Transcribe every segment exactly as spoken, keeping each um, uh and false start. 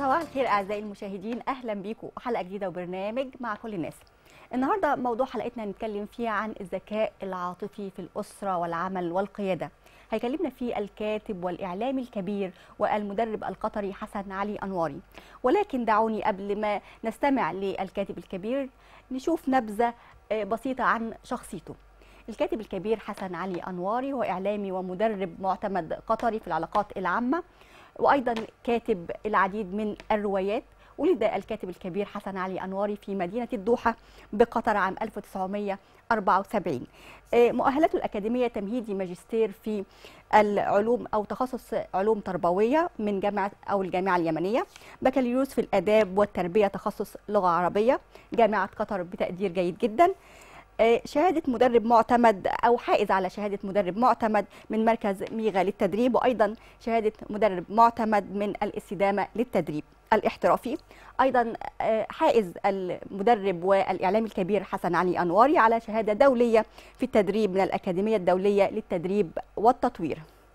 صباح الخير أعزائي المشاهدين، أهلا بيكم حلقة جديدة وبرنامج مع كل الناس. النهاردة موضوع حلقتنا هنتكلم فيه عن الذكاء العاطفي في الأسرة والعمل والقيادة. هيكلمنا فيه الكاتب والإعلامي الكبير والمدرب القطري حسن علي أنواري. ولكن دعوني قبل ما نستمع للكاتب الكبير نشوف نبذة بسيطة عن شخصيته. الكاتب الكبير حسن علي أنواري هو إعلامي ومدرب معتمد قطري في العلاقات العامة، وأيضا كاتب العديد من الروايات. ولد الكاتب الكبير حسن علي أنواري في مدينة الدوحة بقطر عام ألف وتسعمائة وأربعة وسبعين. مؤهلاته الأكاديمية تمهيدي ماجستير في العلوم أو تخصص علوم تربوية من جامعة أو الجامعة اليمنية، بكالوريوس في الآداب والتربية تخصص لغة عربية جامعة قطر بتقدير جيد جدا. شهادة مدرب معتمد أو حائز على شهادة مدرب معتمد من مركز ميغا للتدريب، وأيضا شهادة مدرب معتمد من الاستدامة للتدريب الاحترافي. أيضا حائز المدرب والإعلامي الكبير حسن علي أنواري على شهادة دولية في التدريب من الأكاديمية الدولية للتدريب والتطوير.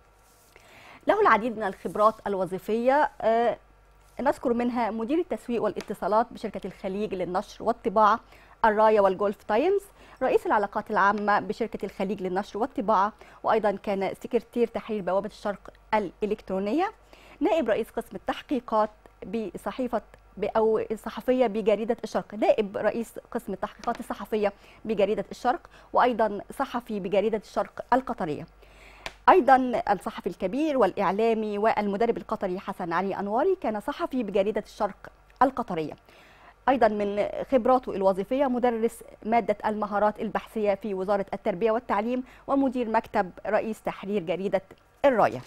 له العديد من الخبرات الوظيفية، نذكر منها مدير التسويق والاتصالات بشركة الخليج للنشر والطباعة الراية والجولف تايمز، رئيس العلاقات العامة بشركة الخليج للنشر والطباعة، وأيضا كان سكرتير تحرير بوابة الشرق الإلكترونية، نائب رئيس قسم التحقيقات بصحيفة أو الصحفية بجريدة الشرق، نائب رئيس قسم التحقيقات الصحفية بجريدة الشرق، وأيضا صحفي بجريدة الشرق القطرية. أيضا الصحفي الكبير والإعلامي والمدرب القطري حسن علي أنواري كان صحفي بجريدة الشرق القطرية. أيضا من خبراته الوظيفية مدرس مادة المهارات البحثية في وزارة التربية والتعليم، ومدير مكتب رئيس تحرير جريدة الراية.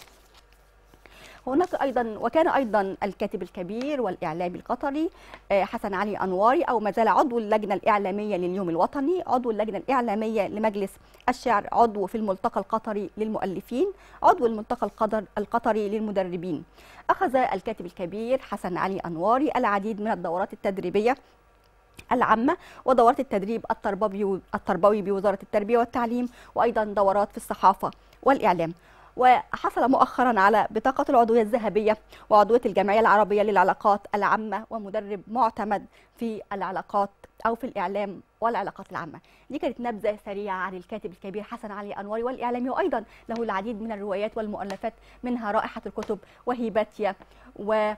هناك أيضا وكان أيضا الكاتب الكبير والإعلامي القطري حسن علي أنواري أو ما زال عضو اللجنة الإعلامية لليوم الوطني، عضو اللجنة الإعلامية لمجلس الشعر، عضو في الملتقى القطري للمؤلفين، عضو الملتقى القطري للمدربين. أخذ الكاتب الكبير حسن علي أنواري العديد من الدورات التدريبية العامة ودورات التدريب التربوي التربوي بوزارة التربية والتعليم، وأيضا دورات في الصحافة والإعلام. وحصل مؤخرا على بطاقة العضوية الذهبية وعضوية الجمعية العربية للعلاقات العامة، ومدرب معتمد في العلاقات أو في الإعلام والعلاقات العامة. دي كانت نبذة سريعة عن الكاتب الكبير حسن علي أنواري والإعلامي، وأيضا له العديد من الروايات والمؤلفات منها رائحة الكتب وهيباتيا و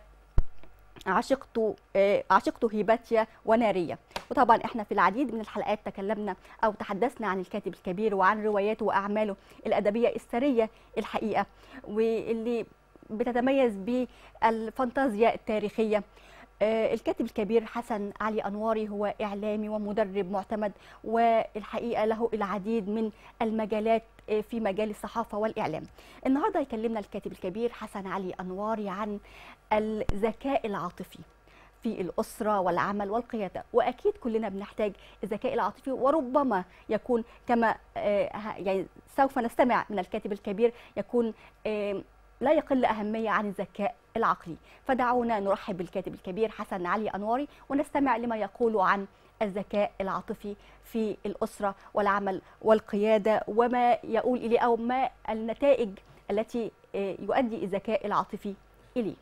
عشقت عشقت هيباتيا ونارية. وطبعا احنا في العديد من الحلقات تكلمنا او تحدثنا عن الكاتب الكبير وعن رواياته واعماله الادبيه الثريه الحقيقه، واللي بتتميز بالفانتازيا التاريخيه. الكاتب الكبير حسن علي أنواري هو إعلامي ومدرب معتمد، والحقيقة له العديد من المجالات في مجال الصحافة والإعلام. النهاردة يكلمنا الكاتب الكبير حسن علي أنواري عن الذكاء العاطفي في الأسرة والعمل والقيادة. وأكيد كلنا بنحتاج الذكاء العاطفي، وربما يكون كما يعني سوف نستمع من الكاتب الكبير يكون لا يقل أهمية عن الذكاء العقلي. فدعونا نرحب بالكاتب الكبير حسن علي أنواري ونستمع لما يقول عن الذكاء العاطفي في الأسرة والعمل والقيادة، وما يقول إليه أو ما النتائج التي يؤدي الذكاء العاطفي إليه.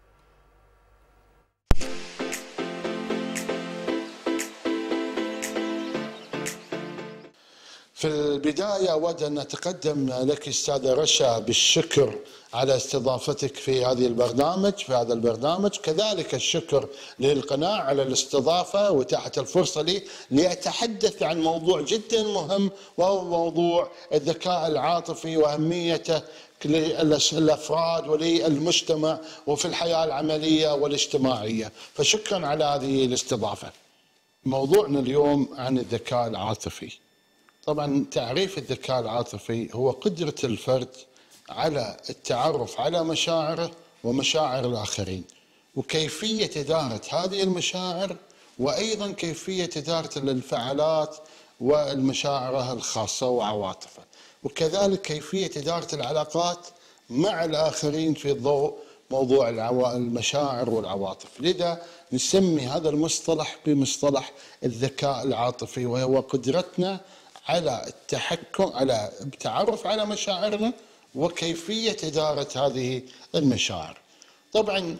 في البداية أود أن أتقدم لك أستاذة رشا بالشكر على استضافتك في هذه البرنامج في هذا البرنامج، كذلك الشكر للقناة على الاستضافة وإتاحة الفرصة لي لأتحدث عن موضوع جدا مهم، وهو موضوع الذكاء العاطفي وأهميته للأفراد وللمجتمع وفي الحياة العملية والاجتماعية. فشكرا على هذه الاستضافة. موضوعنا اليوم عن الذكاء العاطفي. طبعا تعريف الذكاء العاطفي هو قدرة الفرد على التعرف على مشاعره ومشاعر الآخرين، وكيفية إدارة هذه المشاعر، وأيضا كيفية إدارة الانفعالات والمشاعر الخاصة وعواطفه، وكذلك كيفية إدارة العلاقات مع الآخرين في ضوء موضوع المشاعر والعواطف. لذا نسمي هذا المصطلح بمصطلح الذكاء العاطفي، وهو قدرتنا على التحكم على التعرف على مشاعرنا وكيفية إدارة هذه المشاعر. طبعا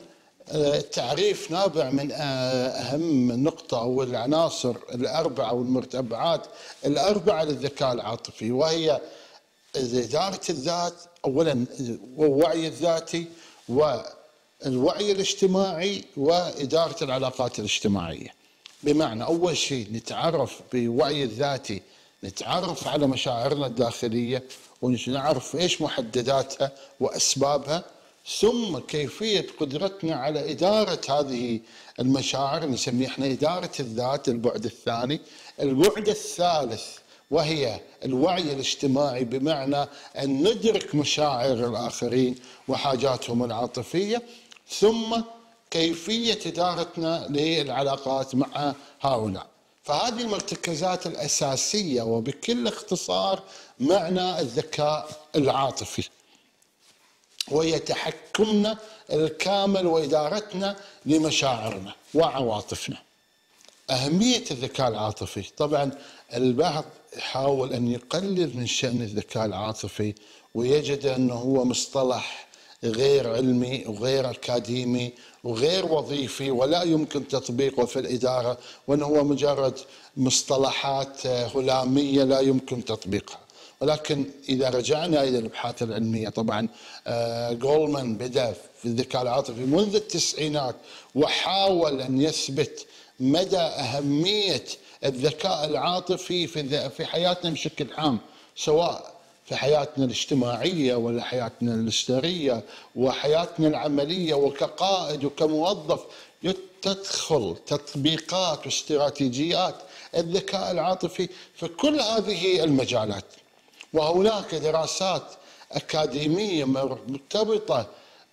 التعريف نابع من أهم نقطة أو العناصر الأربعة والمرتبعات الأربعة للذكاء العاطفي، وهي إدارة الذات أولا، والوعي الذاتي، والوعي الاجتماعي، وإدارة العلاقات الاجتماعية. بمعنى أول شيء نتعرف بوعي الذاتي، نتعرف على مشاعرنا الداخلية ونعرف إيش محدداتها وأسبابها، ثم كيفية قدرتنا على إدارة هذه المشاعر، نسميه احنا إدارة الذات، البعد الثاني. البعد الثالث وهي الوعي الاجتماعي، بمعنى أن ندرك مشاعر الآخرين وحاجاتهم العاطفية، ثم كيفية إدارتنا للعلاقات مع هؤلاء. فهذه المرتكزات الأساسية وبكل اختصار معنى الذكاء العاطفي، وهي تحكمنا الكامل وإدارتنا لمشاعرنا وعواطفنا. أهمية الذكاء العاطفي، طبعا البعض يحاول أن يقلل من شأن الذكاء العاطفي ويجد أنه هو مصطلح غير علمي وغير أكاديمي وغير وظيفي ولا يمكن تطبيقه في الإدارة، وأنه هو مجرد مصطلحات هلامية لا يمكن تطبيقها. ولكن إذا رجعنا إلى الأبحاث العلمية، طبعا جولمان بدأ في الذكاء العاطفي منذ التسعينات وحاول أن يثبت مدى أهمية الذكاء العاطفي في في حياتنا بشكل عام، سواء في حياتنا الاجتماعية ولا حياتنا الأسرية وحياتنا العملية، وكقائد وكموظف تدخل تطبيقات واستراتيجيات الذكاء العاطفي في كل هذه المجالات. وهناك دراسات أكاديمية مرتبطة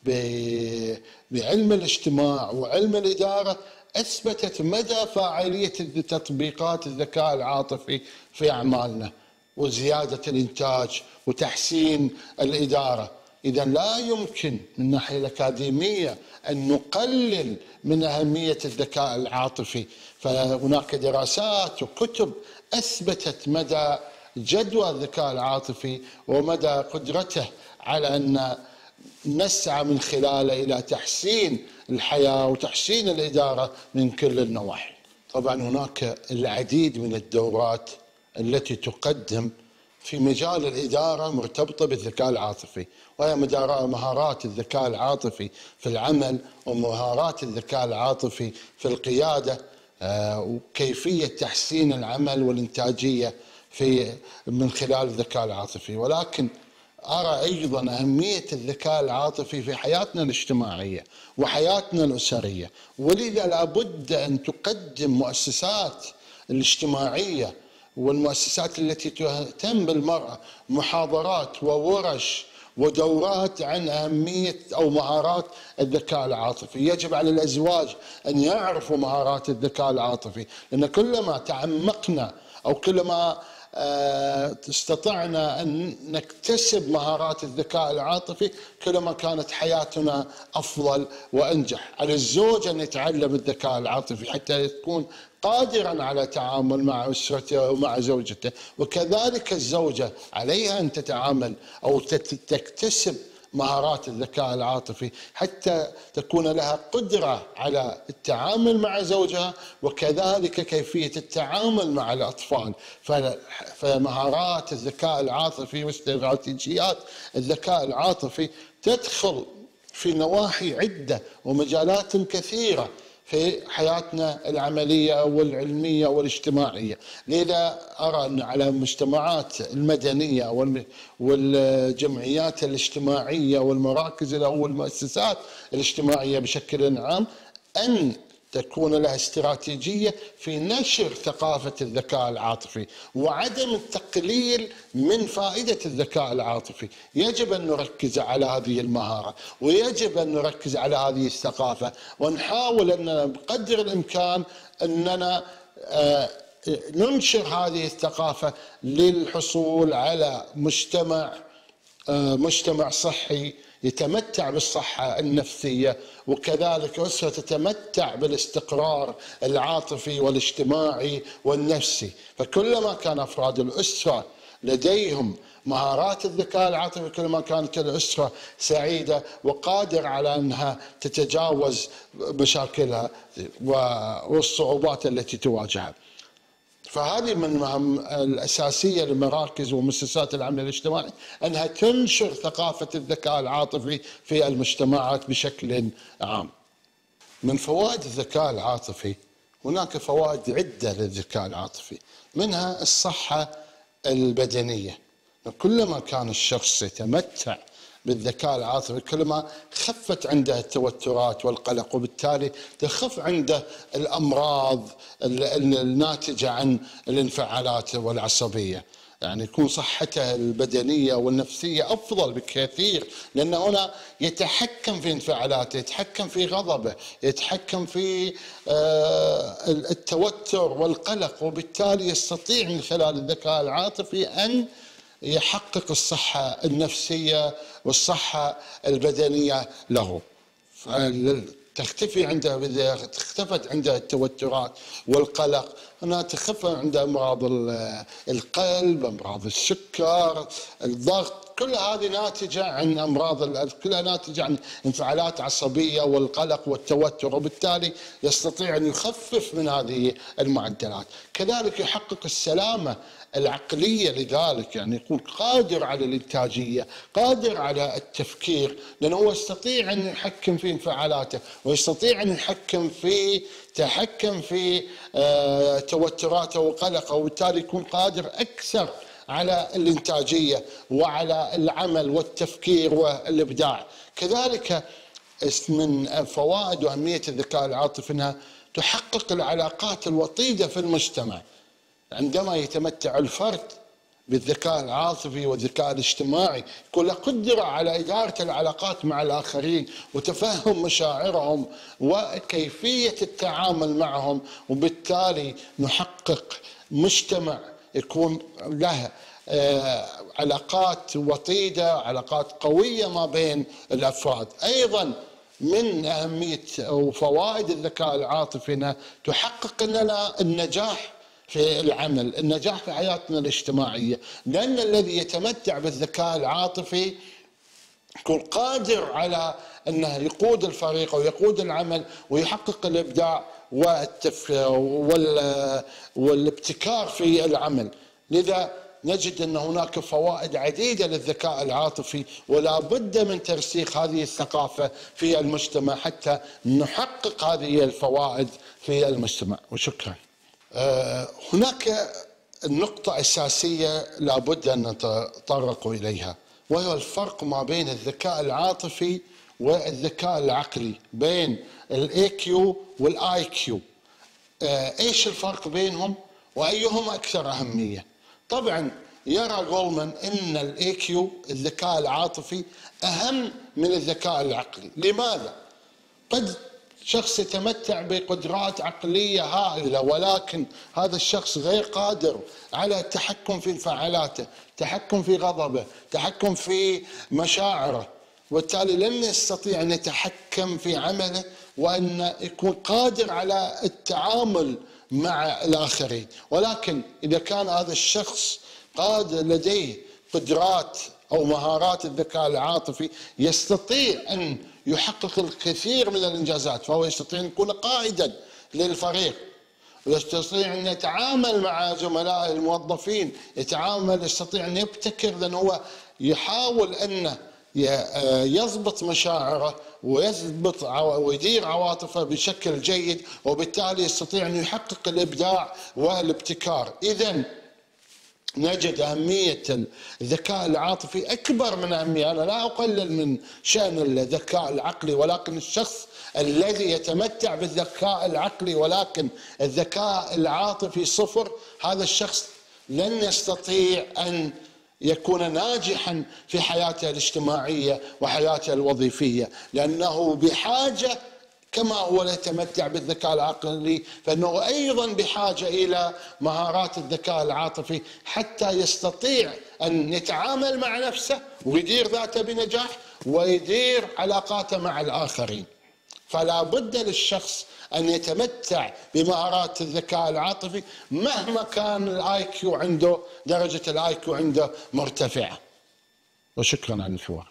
بعلم الاجتماع وعلم الإدارة أثبتت مدى فاعلية تطبيقات الذكاء العاطفي في أعمالنا وزيادة الإنتاج وتحسين الإدارة. إذا لا يمكن من الناحية الأكاديمية أن نقلل من أهمية الذكاء العاطفي، فهناك دراسات وكتب أثبتت مدى جدوى الذكاء العاطفي ومدى قدرته على أن نسعى من خلاله إلى تحسين الحياة وتحسين الإدارة من كل النواحي. طبعا هناك العديد من الدورات التي تقدم في مجال الإدارة مرتبطة بالذكاء العاطفي، وهي مهارات الذكاء العاطفي في العمل ومهارات الذكاء العاطفي في القيادة، وكيفية تحسين العمل والإنتاجية في من خلال الذكاء العاطفي. ولكن أرى أيضا أهمية الذكاء العاطفي في حياتنا الاجتماعية وحياتنا الأسرية، ولذا لابد أن تقدم مؤسسات الاجتماعية والمؤسسات التي تهتم بالمرأة محاضرات وورش ودورات عن أهمية أو مهارات الذكاء العاطفي. يجب على الأزواج أن يعرفوا مهارات الذكاء العاطفي، لأن كلما تعمقنا أو كلما استطعنا أن نكتسب مهارات الذكاء العاطفي كلما كانت حياتنا أفضل وأنجح. على الزوج أن يتعلم الذكاء العاطفي حتى يكون قادرا على التعامل مع أسرته ومع زوجته، وكذلك الزوجة عليها أن تتعامل أو تكتسب مهارات الذكاء العاطفي حتى تكون لها قدرة على التعامل مع زوجها، وكذلك كيفية التعامل مع الأطفال. فمهارات الذكاء العاطفي واستراتيجيات الذكاء العاطفي تدخل في نواحي عدة ومجالات كثيرة في حياتنا العملية والعلمية والاجتماعية. لذا أرى أن على المجتمعات المدنية والجمعيات الاجتماعية والمراكز أو المؤسسات الاجتماعية بشكل عام أن تكون لها استراتيجية في نشر ثقافة الذكاء العاطفي وعدم التقليل من فائدة الذكاء العاطفي. يجب أن نركز على هذه المهارة ويجب أن نركز على هذه الثقافة، ونحاول أننا بقدر الإمكان أننا ننشر هذه الثقافة للحصول على مجتمع مجتمع صحي يتمتع بالصحة النفسية، وكذلك أسرة تتمتع بالاستقرار العاطفي والاجتماعي والنفسي. فكلما كان أفراد الأسرة لديهم مهارات الذكاء العاطفي كل ما كانت الأسرة سعيدة وقادر على أنها تتجاوز مشاكلها والصعوبات التي تواجهها. فهذه من المهام الأساسية لمراكز ومؤسسات العمل الاجتماعي أنها تنشر ثقافة الذكاء العاطفي في المجتمعات بشكل عام. من فوائد الذكاء العاطفي هناك فوائد عدة للذكاء العاطفي، منها الصحة البدنية. كلما كان الشخص يتمتع بالذكاء العاطفي كلما خفت عنده التوترات والقلق، وبالتالي تخف عنده الأمراض الناتجة عن الانفعالات والعصبية. يعني يكون صحته البدنية والنفسية أفضل بكثير، لأن هنا يتحكم في انفعالاته، يتحكم في غضبه، يتحكم في التوتر والقلق، وبالتالي يستطيع من خلال الذكاء العاطفي أن يحقق الصحة النفسية والصحة البدنية له. تختفي عنده إذا اختفت عنده التوترات والقلق، هنا تخف عنده أمراض القلب، أمراض السكر، الضغط، كل هذه ناتجة عن أمراض، كلها ناتجة عن انفعالات عصبية والقلق والتوتر، وبالتالي يستطيع أن يخفف من هذه المعدلات. كذلك يحقق السلامة العقلية، لذلك يعني يكون قادر على الإنتاجية، قادر على التفكير، لأنه هو يستطيع أن يحكم في انفعالاته ويستطيع أن يحكم في تحكم في آه توتراته وقلقه، وبالتالي يكون قادر أكثر على الإنتاجية وعلى العمل والتفكير والإبداع. كذلك من فوائد وأهمية الذكاء العاطفي أنها تحقق العلاقات الوطيدة في المجتمع. عندما يتمتع الفرد بالذكاء العاطفي والذكاء الاجتماعي يكون له قدرة على إدارة العلاقات مع الآخرين وتفهم مشاعرهم وكيفية التعامل معهم، وبالتالي نحقق مجتمع يكون له علاقات وطيدة، علاقات قوية ما بين الأفراد. أيضا من أهمية وفوائد الذكاء العاطفي أنها تحقق لنا النجاح في العمل، النجاح في حياتنا الاجتماعية، لأن الذي يتمتع بالذكاء العاطفي يكون قادر على أنه يقود الفريق ويقود العمل ويحقق الإبداع والتف... وال... والابتكار في العمل. لذا نجد أن هناك فوائد عديدة للذكاء العاطفي، ولا بد من ترسيخ هذه الثقافة في المجتمع حتى نحقق هذه الفوائد في المجتمع. وشكرا. هناك نقطة أساسية لا بد أن نتطرق إليها، وهو الفرق ما بين الذكاء العاطفي والذكاء العقلي، بين الاي كيو والاي كيو. ايش الفرق بينهم وايهما اكثر اهميه؟ طبعا يرى جولمان ان الاي كيو الذكاء العاطفي اهم من الذكاء العقلي. لماذا؟ قد شخص يتمتع بقدرات عقليه هائله، ولكن هذا الشخص غير قادر على التحكم في انفعالاته، التحكم في غضبه، التحكم في مشاعره، وبالتالي لن يستطيع أن يتحكم في عمله وأن يكون قادر على التعامل مع الآخرين. ولكن إذا كان هذا الشخص قادر لديه قدرات أو مهارات الذكاء العاطفي يستطيع أن يحقق الكثير من الإنجازات، فهو يستطيع أن يكون قائدا للفريق، ويستطيع أن يتعامل مع زملائه الموظفين، يتعامل يستطيع أن يبتكر، لأنه هو يحاول أن يضبط مشاعره ويضبط ويدير عواطفه بشكل جيد، وبالتالي يستطيع أن يحقق الإبداع والابتكار. إذن نجد أهمية الذكاء العاطفي أكبر من أهمية. أنا لا أقلل من شأن الذكاء العقلي، ولكن الشخص الذي يتمتع بالذكاء العقلي ولكن الذكاء العاطفي صفر، هذا الشخص لن يستطيع أن يكون ناجحا في حياته الاجتماعية وحياته الوظيفية، لأنه بحاجة كما هو يتمتع بالذكاء العقلي فإنه أيضا بحاجة إلى مهارات الذكاء العاطفي حتى يستطيع أن يتعامل مع نفسه ويدير ذاته بنجاح ويدير علاقاته مع الآخرين. فلا بد للشخص أن يتمتع بمهارات الذكاء العاطفي مهما كان الاي كيو عنده، درجة الاي كيو عنده مرتفعة. وشكرا على الحوار.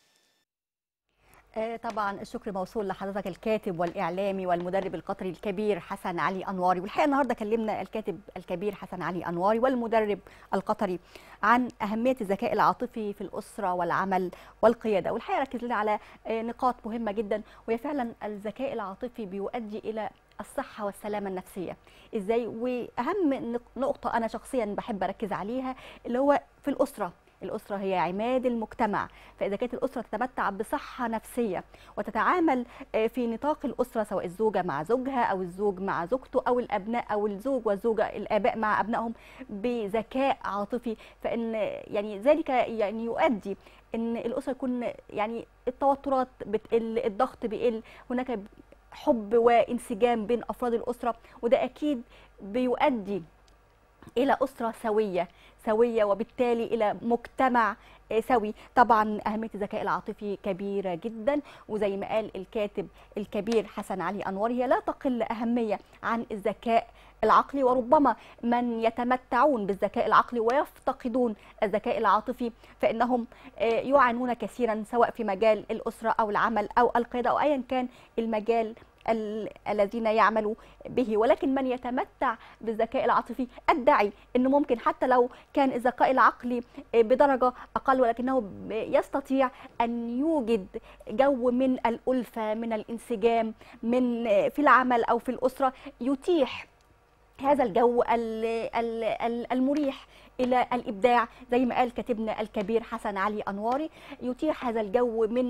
طبعا الشكر موصول لحضرتك الكاتب والإعلامي والمدرب القطري الكبير حسن علي أنواري. والحقيقة النهارده كلمنا الكاتب الكبير حسن علي أنواري والمدرب القطري عن أهمية الذكاء العاطفي في الأسرة والعمل والقيادة، والحقيقة ركز لنا على نقاط مهمة جدا، وهي فعلا الذكاء العاطفي بيؤدي إلى الصحة والسلامة النفسية ازاي. وأهم نقطة أنا شخصيا بحب أركز عليها اللي هو في الأسرة. الأسرة هي عماد المجتمع، فإذا كانت الأسرة تتمتع بصحة نفسية وتتعامل في نطاق الأسرة، سواء الزوجة مع زوجها أو الزوج مع زوجته أو الأبناء أو الزوج والزوجة الآباء مع أبنائهم بذكاء عاطفي، فإن يعني ذلك يعني يؤدي إن الأسرة يكون يعني التوترات بتقل، الضغط بيقل، هناك حب وانسجام بين أفراد الأسرة، وده أكيد بيؤدي إلى أسرة سوية سوية وبالتالي إلى مجتمع سوي. طبعا أهمية الذكاء العاطفي كبيرة جدا، وزي ما قال الكاتب الكبير حسن علي أنواري هي لا تقل أهمية عن الذكاء العقلي، وربما من يتمتعون بالذكاء العقلي ويفتقدون الذكاء العاطفي فإنهم يعانون كثيرا، سواء في مجال الأسرة أو العمل أو القيادة أو أيا كان المجال الذين يعملوا به. ولكن من يتمتع بالذكاء العاطفي أدعي أنه ممكن حتى لو كان الذكاء العقلي بدرجة أقل، ولكنه يستطيع أن يوجد جو من الألفة، من الانسجام، من في العمل أو في الأسرة، يتيح هذا الجو المريح إلى الإبداع، زي ما قال كاتبنا الكبير حسن علي أنواري، يتيح هذا الجو من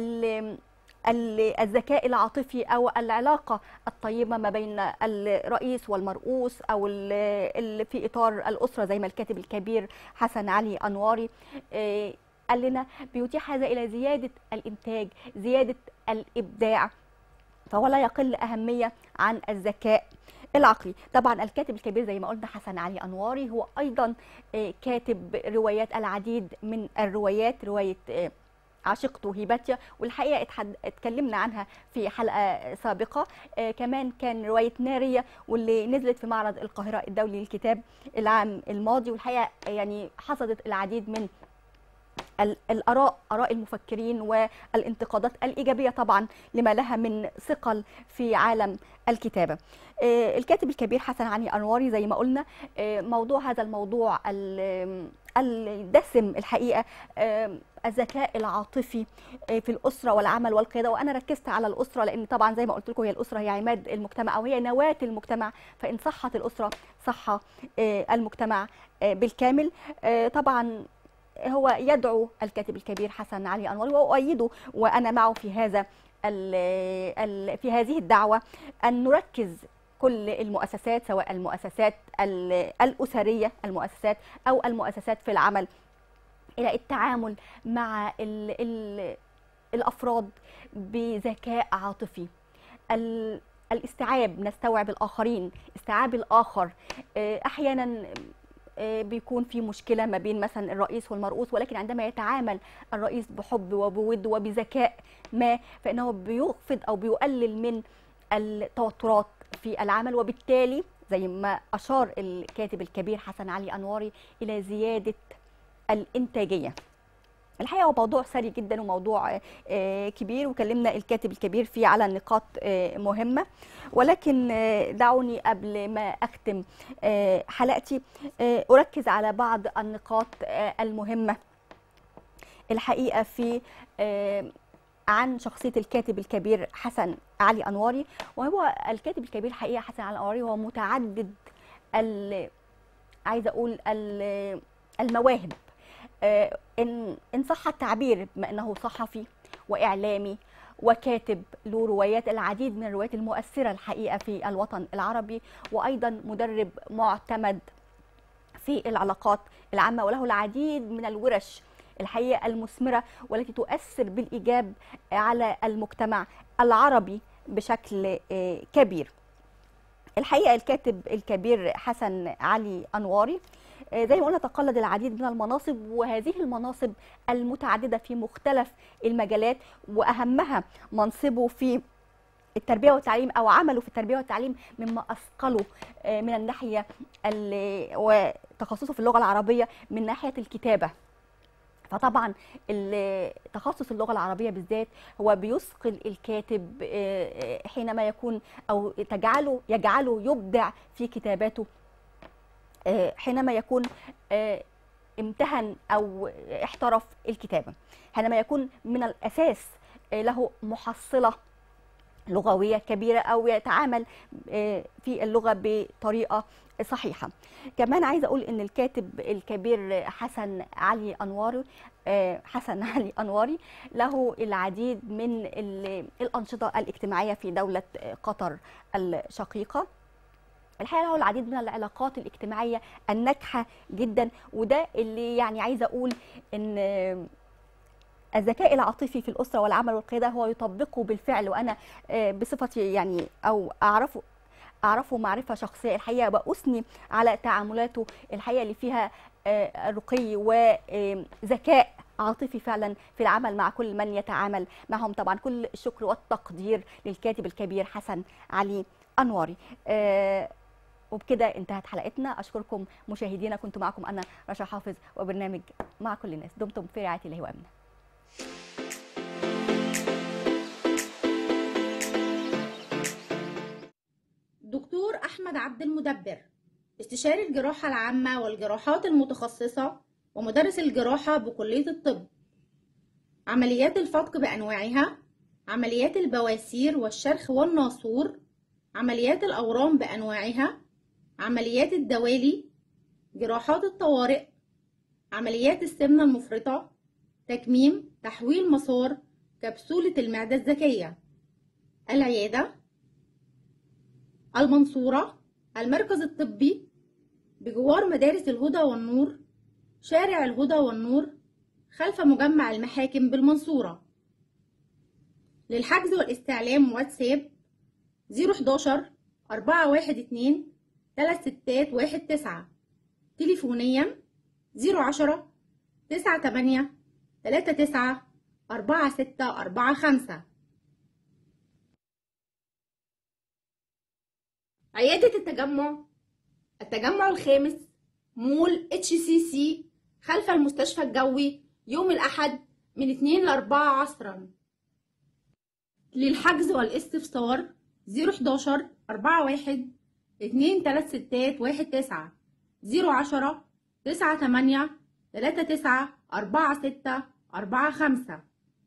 الذكاء العاطفي أو العلاقة الطيبة ما بين الرئيس والمرؤوس أو في إطار الأسرة، زي ما الكاتب الكبير حسن علي أنواري قال لنا، بيتيح هذا إلى زيادة الإنتاج، زيادة الإبداع، فهو لا يقل أهمية عن الذكاء العقلي. طبعا الكاتب الكبير زي ما قلنا حسن علي أنواري هو أيضا كاتب روايات، العديد من الروايات، رواية عشيقته هيباتيا، والحقيقه اتكلمنا عنها في حلقه سابقه. آه كمان كان روايه ناريه واللي نزلت في معرض القاهره الدولي للكتاب العام الماضي، والحقيقه يعني حصدت العديد من الآراء، آراء المفكرين والانتقادات الإيجابية طبعا لما لها من ثقل في عالم الكتابة. آه الكاتب الكبير حسن علي أنواري زي ما قلنا، آه موضوع هذا الموضوع الدسم الحقيقة، آه الذكاء العاطفي في الأسرة والعمل والقيادة، وأنا ركزت على الأسرة لأن طبعا زي ما قلت لكم هي الأسرة هي عماد المجتمع أو هي نواة المجتمع، فإن صحت الأسرة صح المجتمع بالكامل. طبعا هو يدعو الكاتب الكبير حسن علي أنواري وأؤيده وأنا معه في هذا في هذه الدعوة أن نركز كل المؤسسات، سواء المؤسسات الأسرية، المؤسسات أو المؤسسات في العمل، إلى التعامل مع ال ال الأفراد بذكاء عاطفي، الاستيعاب، نستوعب الآخرين، استيعاب الآخر. أحيانا بيكون في مشكلة ما بين مثلا الرئيس والمرؤوس، ولكن عندما يتعامل الرئيس بحب وبود وبذكاء ما فإنه بيخفض أو بيقلل من التوترات في العمل، وبالتالي زي ما أشار الكاتب الكبير حسن علي أنواري إلى زيادة الإنتاجية. الحقيقة هو موضوع ثري جدا وموضوع كبير، وكلمنا الكاتب الكبير فيه على نقاط مهمة، ولكن دعوني قبل ما أختم حلقتي أركز على بعض النقاط المهمة الحقيقة في عن شخصية الكاتب الكبير حسن علي أنواري. وهو الكاتب الكبير حقيقة حسن علي أنواري هو متعدد عايزة أقول المواهب، إن إن صح التعبير، بما أنه صحفي وإعلامي وكاتب له روايات، العديد من الروايات المؤثرة الحقيقة في الوطن العربي، وأيضا مدرب معتمد في العلاقات العامة، وله العديد من الورش الحقيقة المثمرة والتي تؤثر بالإيجاب على المجتمع العربي بشكل كبير. الحقيقة الكاتب الكبير حسن علي أنواري زي ما قلنا تقلد العديد من المناصب، وهذه المناصب المتعددة في مختلف المجالات، وأهمها منصبه في التربيه والتعليم او عمله في التربيه والتعليم مما اثقله من الناحيه وتخصصه في اللغه العربيه من ناحيه الكتابه. فطبعا تخصص اللغه العربيه بالذات هو بيثقل الكاتب حينما يكون او تجعله يجعله يبدع في كتاباته حينما يكون امتهن او احترف الكتابه، حينما يكون من الاساس له محصله لغويه كبيره او يتعامل في اللغه بطريقه صحيحه. كمان عايزه اقول ان الكاتب الكبير حسن علي انواري حسن علي انواري له العديد من الانشطه الاجتماعيه في دوله قطر الشقيقه. الحقيقه له العديد من العلاقات الاجتماعيه الناجحه جدا، وده اللي يعني عايزه اقول ان الذكاء العاطفي في الاسره والعمل والقياده هو يطبقه بالفعل، وانا بصفتي يعني او اعرفه اعرفه معرفه شخصيه الحقيقه بأثني على تعاملاته الحقيقه اللي فيها رقي وذكاء عاطفي فعلا في العمل مع كل من يتعامل معهم. طبعا كل الشكر والتقدير للكاتب الكبير حسن علي انواري. وبكده انتهت حلقتنا. اشكركم مشاهدينا، كنت معكم انا رشا حافظ وبرنامج مع كل الناس. دمتم في رعايه الله وامنه. دكتور أحمد عبد المدبر، استشاري الجراحة العامة والجراحات المتخصصة ومدرس الجراحة بكلية الطب. عمليات الفتق بأنواعها، عمليات البواسير والشرخ والناصور، عمليات الأورام بأنواعها، عمليات الدوالي، جراحات الطوارئ، عمليات السمنة المفرطة، تكميم، تحويل مسار، كبسولة المعدة الذكية. العيادة المنصورة، المركز الطبي بجوار مدارس الهدى والنور، شارع الهدى والنور، خلف مجمع المحاكم بالمنصورة. للحجز والاستعلام واتساب صفر حداشر أربعة واحد اتنين تلاتة ستات واحد تسعة، تليفونيا صفر عشرة تسعة تمانية تلاتة تسعة أربعة ستة أربعة خمسة. عيادة التجمع، التجمع الخامس، مول اتش سي سي، خلف المستشفى الجوي، يوم الأحد من اتنين ل أربعة عصرا. للحجز والاستفسار صفر حداشر أربعة واحد اتنين تلاتة ستات واحد تسعة، صفر عشرة تسعة تمانية تلاتة تسعة أربعة ستة أربعة خمسة.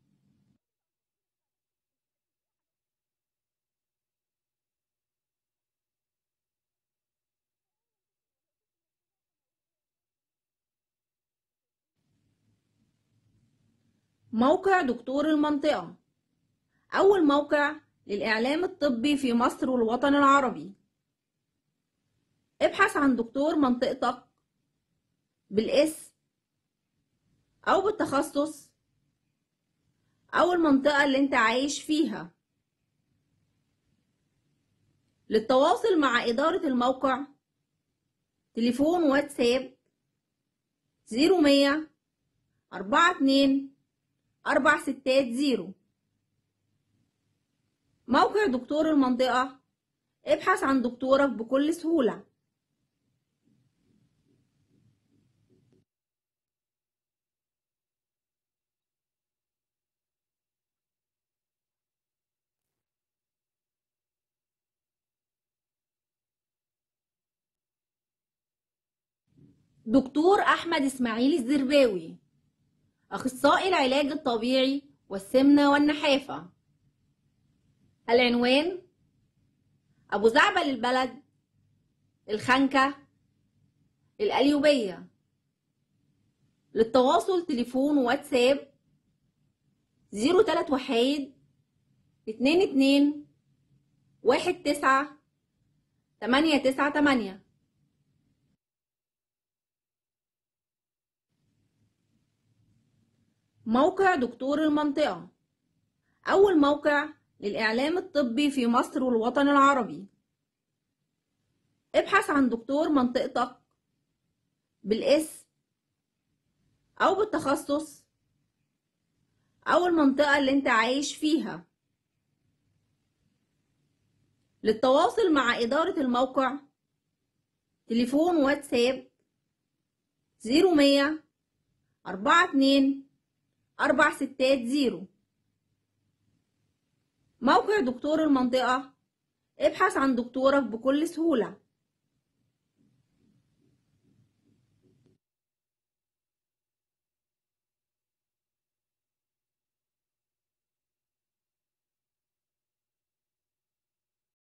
موقع دكتور المنطقة، أول موقع للإعلام الطبي في مصر والوطن العربي. ابحث عن دكتور منطقتك بالاسم أو بالتخصص أو المنطقة اللي انت عايش فيها. للتواصل مع إدارة الموقع تليفون واتساب صفر مية أربعة اتنين أربع ستات زيرو. موقع دكتور المنطقة، ابحث عن دكتورك بكل سهولة. دكتور أحمد إسماعيل الزرباوي، أخصائي العلاج الطبيعي والسمنة والنحافة. العنوان أبو زعبل البلد، الخنكة، القليوبية. للتواصل تليفون واتساب صفر تلاتة واحد اتنين اتنين واحد تسعة تمانية تسعة تمانية. موقع دكتور المنطقة، أول موقع للإعلام الطبي في مصر والوطن العربي. ابحث عن دكتور منطقتك بالاسم أو بالتخصص أو المنطقة اللي انت عايش فيها. للتواصل مع إدارة الموقع تليفون واتساب زيرو مية أربعة اتنين أربع ستات زيرو. موقع دكتور المنطقة، ابحث عن دكتورك بكل سهولة.